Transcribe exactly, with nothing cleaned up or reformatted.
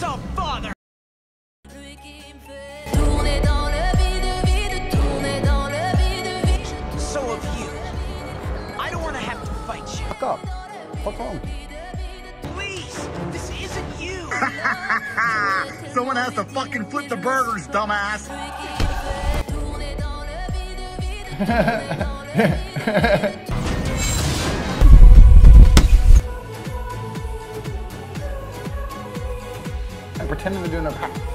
What's up, father? So have you. I don't want to have to fight you. Fuck up. What's wrong? Please, this isn't you. Someone has to fucking flip the burgers, dumbass. I'm pretending to do no.